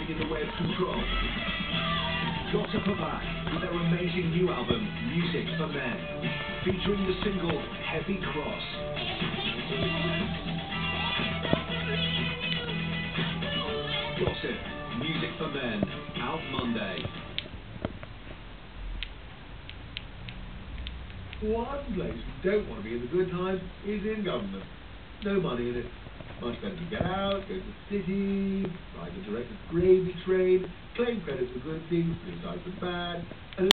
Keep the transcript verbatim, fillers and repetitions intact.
everything in the way of control. Gossip are back with their amazing new album, Music for Men, featuring the single Heavy Cross. Gossip, Music for Men, out Monday. One place we don't want to be in the good times is in government. No money in it. Much better to get out, go to the city, ride the director's gravy train, claim credit for good things, criticize the bad, and